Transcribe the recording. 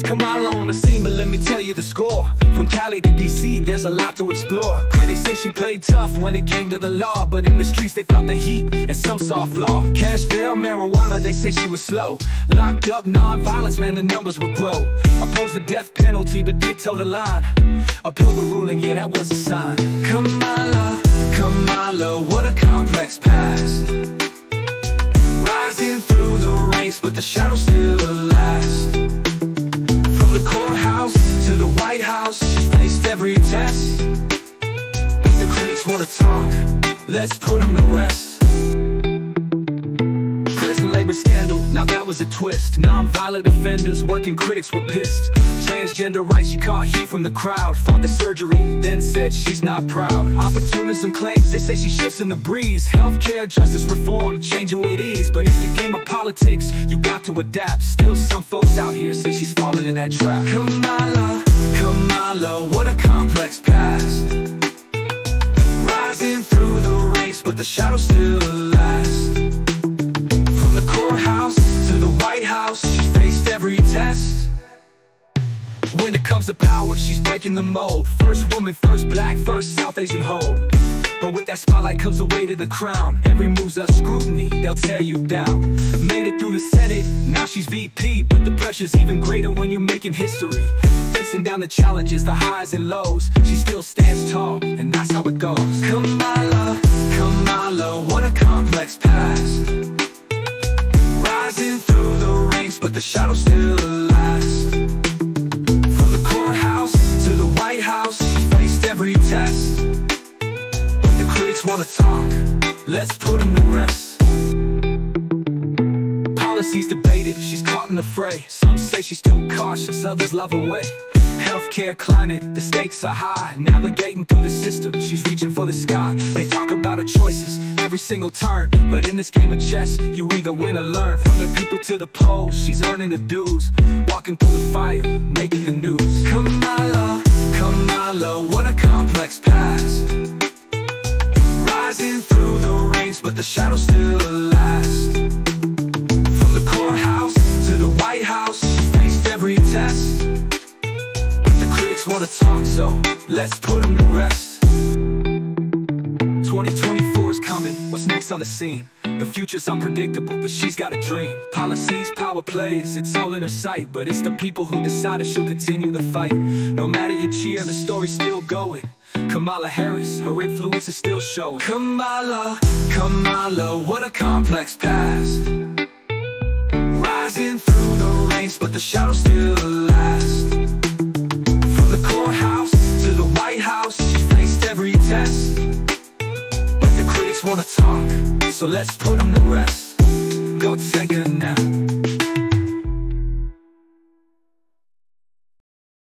Kamala on the scene, but let me tell you the score. From Cali to DC, there's a lot to explore. They say she played tough when it came to the law, but in the streets they felt the heat and some saw flaw. Cash bail, marijuana, they say she was slow. Locked up, non-violence, man, the numbers would grow. Opposed the death penalty, but did toe the line. Appeal the ruling, yeah, that was a sign. Kamala, Kamala, what a complex past. Rising through the ranks, but the shadow still lasts. From the courthouse to the White House, she faced every test. The critics wanna talk, let's put them to rest. Prison labor scandal, now that was a twist. Non-violent offenders, working critics were pissed. Transgender rights, she caught heat from the crowd. Fought the surgery, then said she's not proud. Opportunism claims, they say she shifts in the breeze. Healthcare, justice reform, changing with ease. But it's the game of politics, you got to adapt. Still some folks out here say she's falling in that trap. Kamala, Kamala, what a complex past. Rising through the ranks, but the shadow still lasts. From the courthouse to the White House, she faced every test. When it comes to power, she's breaking the mold. First woman, first black, first South Asian hoe. But with that spotlight comes the weight of the crown. Every move's a scrutiny, they'll tear you down. Made it through the Senate, now she's VP. But the pressure's even greater when you're making history. Facing down the challenges, the highs and lows, she still stands tall, and that's how it goes. Kamala, Kamala, what a complex past. Rising through the ranks, but the shadow still lasts. From the courthouse to the White House, she faced every test. The critics wanna talk, let's put them to rest. Policies debated, she's caught in the fray. Some say she's too cautious, others love her way. Healthcare climate, the stakes are high. Navigating through the system, she's reaching for the sky. They talk about her choices, every single turn. But in this game of chess, you either win or learn. From the people to the polls, she's earning the dues. Walking through the fire, making the news. Kamala, Kamala, what a complex past. Rising through the ranks, but the shadow still lasts. From the courthouse to the White House, she faced every test. Wanna talk, so let's put them to rest. 2024 is coming, what's next on the scene? The future's unpredictable, but she's got a dream. Policies, power plays, it's all in her sight. But it's the people who decided she'll continue the fight. No matter your cheer, the story's still going. Kamala Harris, her influence is still showing. Kamala, Kamala, what a complex past. Rising through the ranks, but the shadow still lasts. Courthouse to the White House, she faced every test. But the critics wanna talk, so let's put them to rest.